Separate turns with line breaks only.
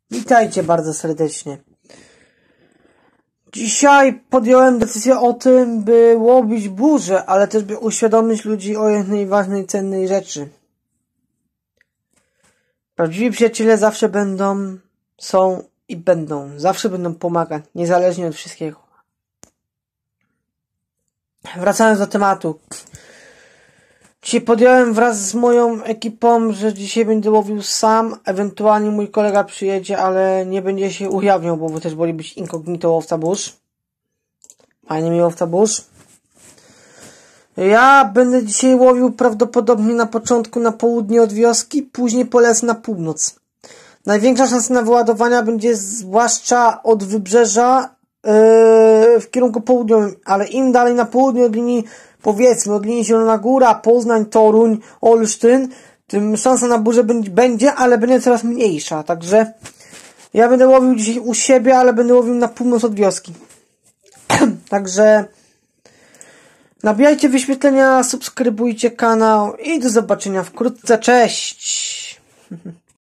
Witajcie bardzo serdecznie. Dzisiaj podjąłem decyzję o tym, by łowić burzę, ale też by uświadomić ludzi o jednej ważnej, cennej rzeczy. Prawdziwi przyjaciele zawsze są i będą. Zawsze będą pomagać, niezależnie od wszystkiego. Wracając do tematu. Dzisiaj podjąłem wraz z moją ekipą, że dzisiaj będę łowił sam, ewentualnie mój kolega przyjedzie, ale nie będzie się ujawniał, bo wy też woli być incognito łowca burz. Fajnie mi łowca burz. Ja będę dzisiaj łowił prawdopodobnie na początku na południe od wioski, później polecę na północ. Największa szansa na wyładowania będzie zwłaszcza od wybrzeża w kierunku południowym, ale im dalej na południe od linii, powiedzmy, od linii Zielona Góra, Poznań, Toruń, Olsztyn, tym szansa na burzę będzie, ale będzie coraz mniejsza. Także ja będę łowił dzisiaj u siebie, ale będę łowił na północ od wioski. Także nabijajcie wyświetlenia, subskrybujcie kanał i do zobaczenia wkrótce. Cześć!